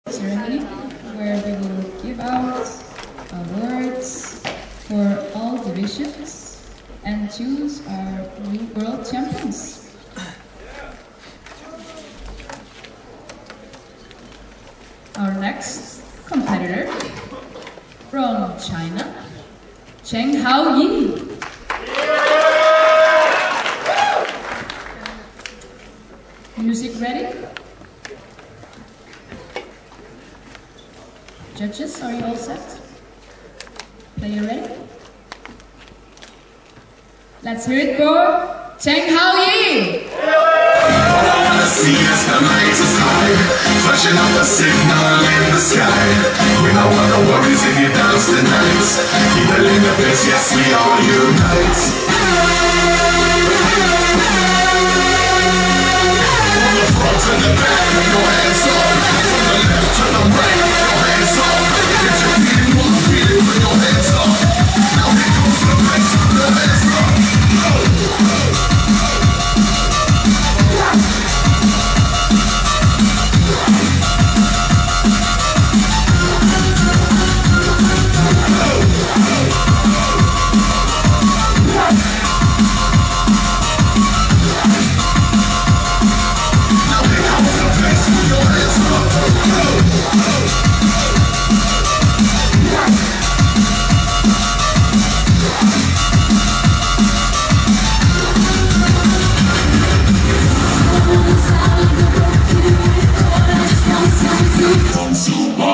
ceremony where we will give out awards for all divisions and choose our new world champions. Our next competitor from China, Cheng Hao Yi. Music ready? Judges, are you all set? Player ready? Let's hear it for Cheng Hao Yi! See as the night is high, flashing up a signal in the sky. We know what the worries if you dance the night. People in the place, yes, we all unite. From the front to the back, put your hands up. From the left to the right, put your hands up. If you're feeling what I'm feeling, put your hands up. Now here comes the rest, put your hands up. One, two, one.